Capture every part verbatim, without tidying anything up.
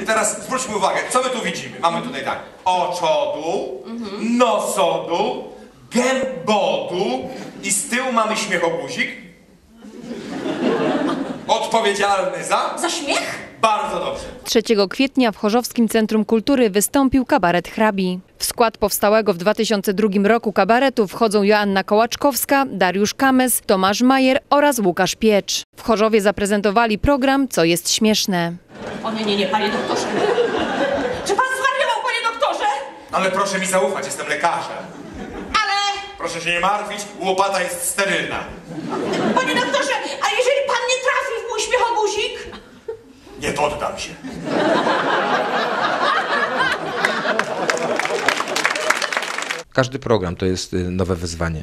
I teraz zwróćmy uwagę, co my tu widzimy? Mamy tutaj tak, oczodu, mhm. nosodu, gębodu i z tyłu mamy śmiechoguzik. Odpowiedzialny za? Za śmiech? Bardzo dobrze. trzeciego kwietnia w Chorzowskim Centrum Kultury wystąpił kabaret Hrabi. W skład powstałego w dwa tysiące drugim roku kabaretu wchodzą Joanna Kołaczkowska, Dariusz Kamys, Tomasz Majer oraz Łukasz Piecz. W Chorzowie zaprezentowali program Co jest śmieszne. O nie, nie, nie, panie doktorze. Czy pan zwariował, panie doktorze? Ale proszę mi zaufać, jestem lekarzem. Ale... Proszę się nie martwić, łopata jest sterylna. Panie doktorze, a jeżeli pan nie trafi w mój śmiechoguzik? Nie poddam się. Każdy program to jest nowe wyzwanie.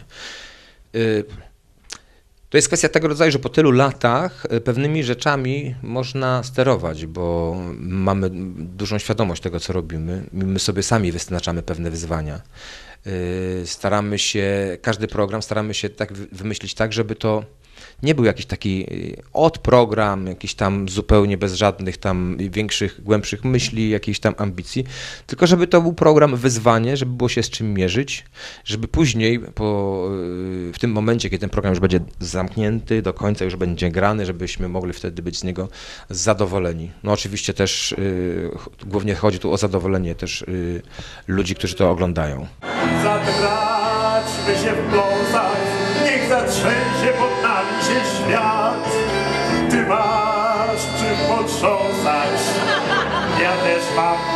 To jest kwestia tego rodzaju, że po tylu latach pewnymi rzeczami można sterować, bo mamy dużą świadomość tego, co robimy. My sobie sami wyznaczamy pewne wyzwania. Staramy się, każdy program staramy się tak wymyślić tak, żeby to nie był jakiś taki odprogram, jakiś tam zupełnie bez żadnych tam większych, głębszych myśli, jakiejś tam ambicji, tylko żeby to był program wyzwanie, żeby było się z czym mierzyć, żeby później po, w tym momencie, kiedy ten program już będzie zamknięty, do końca już będzie grany, żebyśmy mogli wtedy być z niego zadowoleni. No oczywiście też y, głównie chodzi tu o zadowolenie też y, ludzi, którzy to oglądają. Zatraćmy się w blązach, niech zatrzęsie pod nami się świat. Ty masz czym potrząsać, ja też mam